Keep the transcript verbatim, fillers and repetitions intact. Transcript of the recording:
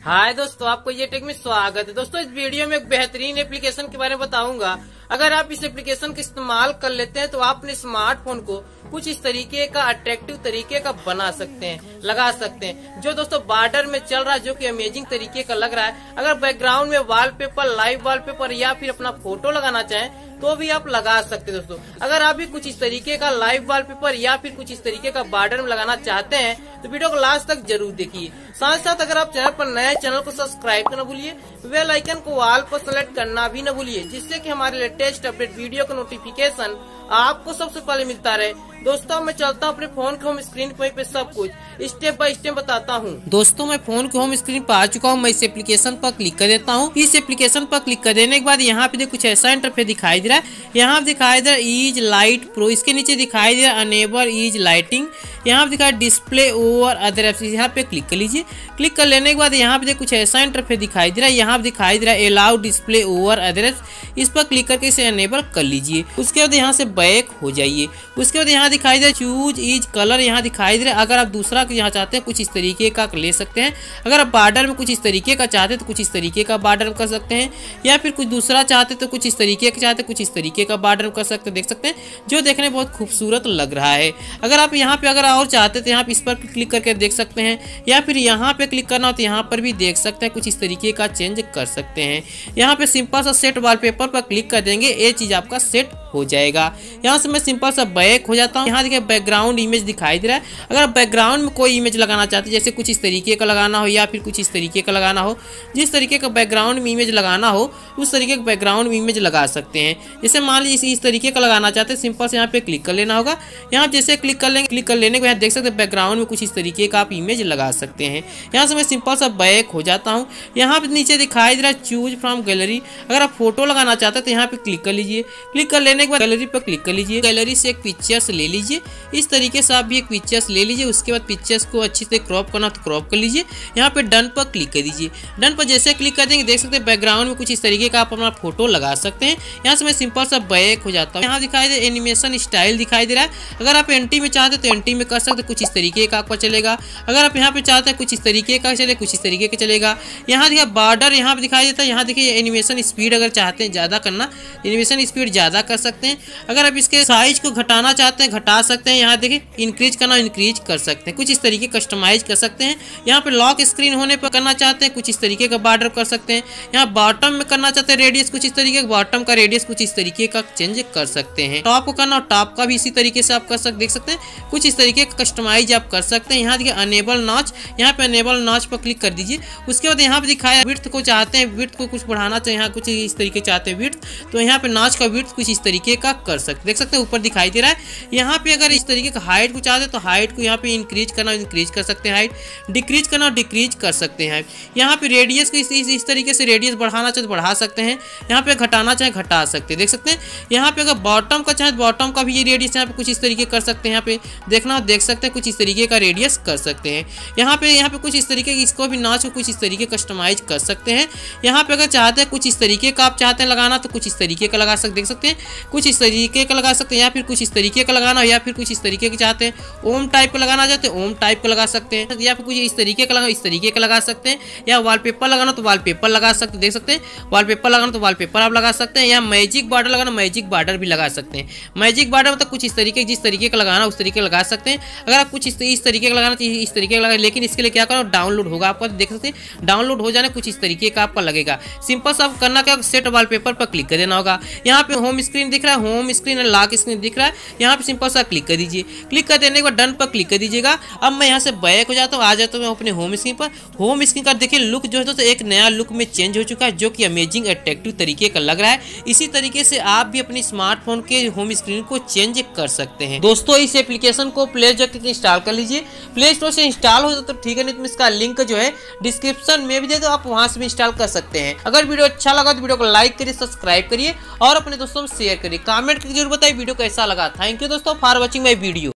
हाय दोस्तों, आपको ये टेक में स्वागत है। दोस्तों, इस वीडियो में एक बेहतरीन एप्लीकेशन के बारे में बताऊंगा। अगर आप इस एप्लीकेशन का इस्तेमाल कर लेते हैं तो आप अपने स्मार्टफोन को कुछ इस तरीके का अट्रैक्टिव तरीके का बना सकते हैं, लगा सकते हैं, जो दोस्तों बॉर्डर में चल रहा है, जो कि अमेजिंग तरीके का लग रहा है। अगर बैकग्राउंड में वॉलपेपर, लाइव वॉलपेपर या फिर अपना फोटो लगाना चाहें तो भी आप लगा सकते हैं। दोस्तों, अगर आप भी कुछ इस तरीके का लाइव वॉलपेपर या फिर कुछ इस तरीके का बॉर्डर में लगाना चाहते हैं तो वीडियो को लास्ट तक जरूर देखिए। साथ साथ अगर आप चैनल पर नए, चैनल को सब्सक्राइब करना भूलिए, बेल आइकन को ऑल पर सेलेक्ट करना भी न भूलिए, जिससे कि हमारे लेटेस्ट अपडेट वीडियो का नोटिफिकेशन आपको सबसे पहले मिलता रहे। दोस्तों, मैं चलता हूँ अपने फोन के होम स्क्रीन पे सब कुछ स्टेप बाय स्टेप बताता हूँ। दोस्तों, मैं फोन के होम स्क्रीन पर आ चुका हूँ। मैं इस एप्लीकेशन पर क्लिक कर देता हूँ। इस एप्लीकेशन पर क्लिक कर देने के बाद यहाँ पे कुछ ऐसा इंटरफेस दिखाई दे रहा है। यहाँ दिखाई दे रहा है ईज लाइट प्रो, इसके नीचे दिखाई दे रहा है अनेबल ईज लाइटिंग, यहाँ पे दिखाई डिस्प्ले ओवर अदर एप्स, यहाँ पे क्लिक कर लीजिए। क्लिक कर लेने के बाद यहाँ पे कुछ ऐसा इंटरफेस दिखाई दे रहा है। यहाँ पे दिखाई दे रहा है allow display over other apps, इस पर क्लिक करके इसे अनेबल कर लीजिए। उसके बाद यहाँ से बैक हो जाइए। उसके बाद यहाँ दिखाई दे रहा है चूज ईज कलर, यहाँ दिखाई दे रहा है। अगर आप दूसरा यहाँ चाहते हैं कुछ इस तरीके का ले सकते हैं। अगर आप बॉर्डर में कुछ इस तरीके का चाहते हैं तो कुछ इस तरीके का बॉर्डर कर सकते हैं, या फिर कुछ दूसरा चाहते तो कुछ इस तरीके का चाहते कुछ इस तरीके का बॉर्डर कर सकते हैं। देख सकते हैं, जो देखने में बहुत खूबसूरत लग रहा है। अगर आप यहाँ पे अगर और चाहते तो यहाँ पे इस पर क्लिक करके देख सकते हैं, या फिर यहाँ पे क्लिक करना हो तो यहाँ पर भी देख सकते हैं, कुछ इस तरीके का चेंज कर सकते हैं। यहाँ पे सिंपल सा सेट वॉलपेपर पर क्लिक कर देंगे, ये चीज आपका सेट हो जाएगा। यहाँ से मैं सिंपल सा बैक हो जाता हूँ। यहाँ देखिए बैकग्राउंड इमेज दिखाई दे रहा है। अगर बैकग्राउंड में कोई इमेज लगाना चाहते हैं, जैसे कुछ इस तरीके का लगाना हो या फिर कुछ इस तरीके का लगाना हो, जिस तरीके का बैकग्राउंड में इमेज लगाना हो उस तरीके का बैकग्राउंड में इमेज लगा सकते हैं। जैसे मान लीजिए इस तरीके का लगाना चाहते हैं, सिंपल से यहाँ पे क्लिक कर लेना होगा। यहाँ जैसे क्लिक कर लेंगे, क्लिक कर लेने के बाद देख सकते हैं बैकग्राउंड में कुछ इस तरीके का आप इमेज लगा सकते हैं। यहाँ से मैं सिंपल सा बैक हो जाता हूँ। यहाँ पे नीचे दिखाई दे रहा है चूज फ्रॉम गैलरी। अगर आप फोटो लगाना चाहते हैं तो यहाँ पे क्लिक कर लीजिए। क्लिक कर लेने के बाद गैलरी पर क्लिक कर लीजिए। गैलरी से एक पिक्चर्स ले लीजिए। इस तरीके से आप भी एक पिक्चर्स ले लीजिए। उसके बाद पिक्चर्स को अच्छे से क्रॉप करना तो क्रॉप कर लीजिए। यहाँ पे डन पर क्लिक कर दीजिए। डन पर जैसे क्लिक कर देंगे देख सकते हैं बैकग्राउंड में कुछ इस तरीके का आप अपना फोटो लगा सकते हैं। यहाँ से मैं सिंपल सा बैक हो जाता हूँ। यहाँ दिखाई दे एनिमेशन स्टाइल दिखाई दे रहा है। अगर आप एंटी में चाहते तो एंटी में कर सकते, कुछ इस तरीके का आपका चलेगा। अगर आप यहाँ पे चाहते हैं कुछ इस तरीके का चले, कुछ इस तरीके का चलेगा। यहाँ देखिए बॉर्डर यहाँ पे दिखाई देता है। यहाँ देखिए एनिमेशन स्पीड अगर चाहते हैं ज़्यादा करना, एनिमेशन स्पीड ज़्यादा कर सकते हैं। अगर आप इसके साइज को घटाना चाहते हैं घटा सकते हैं। यहाँ देखिए इंक्रीज करना इंक्रीज कर सकते हैं, कुछ इस तरीके कस्टमाइज कर सकते हैं। यहाँ पे लॉक स्क्रीन होने पर करना चाहते हैं कुछ इस तरीके का बॉर्डर कर सकते हैं। यहाँ बॉटम में करना चाहते हैं रेडियस कुछ इस तरीके का, बॉटम का रेडियस कुछ इस तरीके का चेंज कर सकते हैं। टॉप को करना, टॉप का भी इसी तरीके से आप कर सकते देख सकते हैं, कुछ इस तरीके का कस्टमाइज आप कर सकते हैं। यहाँ देखिए अनेबल नॉच, यहाँ पे अनेबल नॉच पर क्लिक कर दीजिए। उसके बाद यहाँ पे दिखाया विड्थ को चाहते हैं, विड्थ को कुछ बढ़ाना चाहिए, यहाँ कुछ इस तरीके चाहते हैं विड्थ, तो यहाँ पे नॉच का विड्थ कुछ इस तरीके का कर सकते देख सकते हैं, ऊपर दिखाई दे रहा है। यहाँ पे अगर इस तरीके का हाइट को चाहते हैं तो हाइट को यहाँ पे इंक्रीज करना इंक्रीज कर सकते हैं, हाइट डिक्रीज करना डिक्रीज कर सकते हैं। यहाँ पे रेडियस को इस, इस, इस तरीके से रेडियस बढ़ाना चाहे तो बढ़ा सकते हैं। यहाँ पे घटाना चाहे घटा सकते हैं देख सकते हैं। यहाँ पे अगर बॉटम का चाहे बॉटम का भी ये रेडियस यहाँ पे कुछ इस तरीके कर सकते हैं। यहाँ पे देखना देख सकते हैं, कुछ इस तरीके का रेडियस कर सकते हैं। यहाँ पे यहाँ पे कुछ इस तरीके इसको भी नॉच को कुछ इस तरीके कस्टमाइज कर सकते हैं। यहाँ पे अगर चाहते हैं कुछ इस तरीके का आप चाहते हैं लगाना तो कुछ इस तरीके का लगा सकते देख सकते हैं, कुछ इस तरीके का लगा सकते हैं, या फिर कुछ इस तरीके का लगाना, या फिर कुछ इस तरीके के चाहते हैं ओम टाइप का लगाना चाहते हैं ओम टाइप का लगा सकते हैं, या फिर कुछ इस तरीके का लगा इस तरीके का लगा सकते हैं। या वॉलपेपर लगाना तो वॉलपेपर लगा सकते देख सकते हैं, वॉलपेपर लगाना तो वॉलपेपर आप लगा सकते हैं। या मैजिक बॉर्डर लगाना मैजिक बॉर्डर भी लगा सकते हैं। मैजिक बॉर्डर मतलब कुछ इस तरीके जिस तरीके का लगाना उस तरीके लगा सकते हैं। अगर आप कुछ इस, इस तरीके का लगाना तो इस तरीके का लगा, लेकिन इसके लिए क्या करो डाउनलोड होगा आपका, देख सकते हैं डाउनलोड हो जाने कुछ इस तरीके का आपका लगेगा। सिंपल सा करना क्या सेट वॉलपेपर पर क्लिक कर देना होगा। यहाँ पे होम स्क्रीन दिख रहा है, होम स्क्रीन और लॉक स्क्रीन दिख रहा है, यहाँ पे सिंपल सा क्लिक कर दीजिए। क्लिक कर देने के बाद डन पर क्लिक कर दीजिएगा। अब मैं यहाँ से बैक हो जाता हूँ, आ जाता हूँ अपने होम स्क्रीन पर। होम स्क्रीन का देखिए लुक जो है तो एक नया लुक में चेंज हो चुका है, जो कि अमेजिंग अट्रैक्टिव तरीके का लग रहा है। इसी तरीके से आप भी अपने स्मार्टफोन के होम स्क्रीन को चेंज कर सकते हैं। दोस्तों, इस एप्लीकेशन को प्ले स्टोर से इंस्टॉल कर लीजिए। प्ले स्टोर से इंस्टॉल हो तो ठीक है, नहीं तो इसका लिंक जो है डिस्क्रिप्शन में भी दे दो, आप वहां से भी इंस्टॉल कर सकते हैं। अगर वीडियो अच्छा लगा तो वीडियो को लाइक करिए, सब्सक्राइब करिए और अपने दोस्तों में शेयर करिए। कमेंट करके जरूर बताइए वीडियो कैसा लगा। थैंक यू दोस्तों फॉर वॉचिंग माय वीडियो।